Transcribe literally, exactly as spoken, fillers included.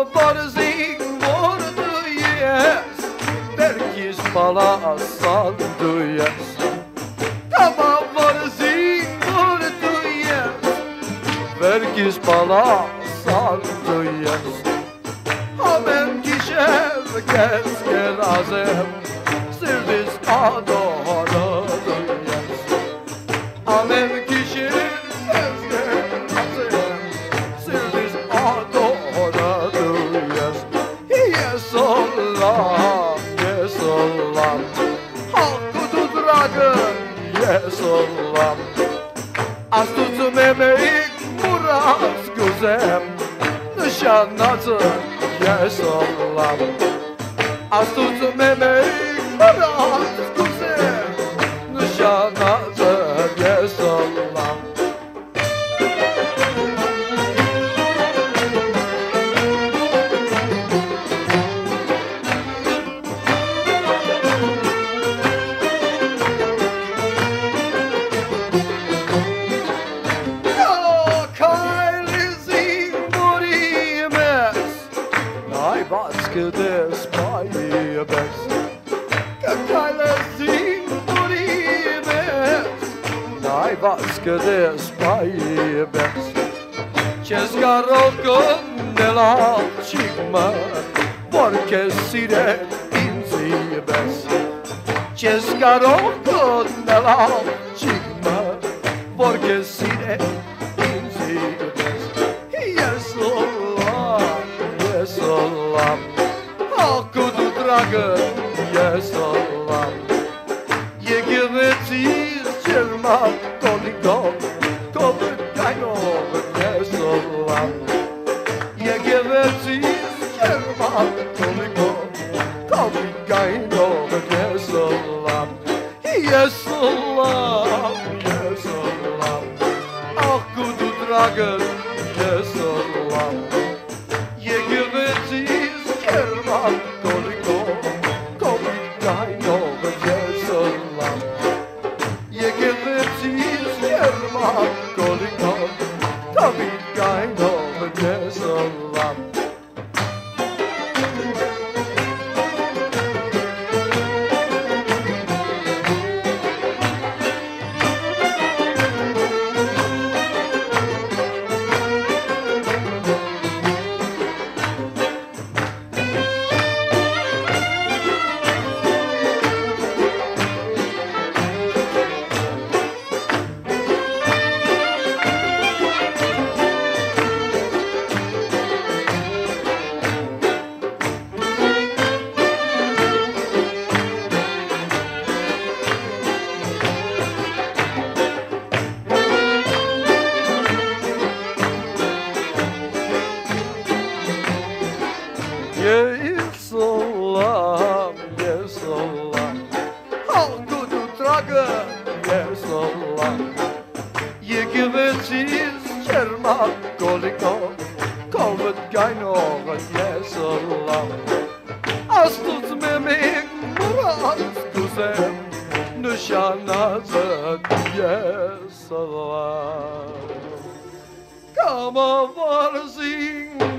Gamavor Zing Vor yes, Berkis bala sandı yes. Gamavor Zing Vor yes, Berkis bala sandı yes. Amen kişer kes gel azem, Sirvis adora yes. Amen kişer kes gel azem, Sirvis adora yes. Yes Allah, yes Allah, Hakkı dragın, yes Allah. Astut memek muraz gözem, Nişanatı, yes Allah. Astut memek muraz gözem, Nişanatı, yes Allah. Baskıdes payı bes, Kakayla Zing Vor yes, Nay baskıdes payı bes. Českarokon nelal çıkma, Porque sire inzi bes. Českarokon nelal çıkma, Porque sire inzi bes. Yes Allah, yes Allah, Hakkı dragın, yes Allah. Je gevetis çelma kolikon, Kovut kaynol, yes Allah. Je gevetis çelma kolikon, Kovut kaynol, yes Allah. Yes Allah, yes Allah, Hakkı dragın, yes Allah. Je gevetis çelma kolikon, Kovut kaynol, yes Allah. Je gevetis çelma kolikon, Kovut kaynol, yes Allah. Yes Allah, yes Allah, Hakkı dragın, yes Allah. Je gevetis çelma kolikon, Kovut kaynol, yes Allah. Astut memek muraz gözem, Nişanatı, yes Allah. Gamavor Zing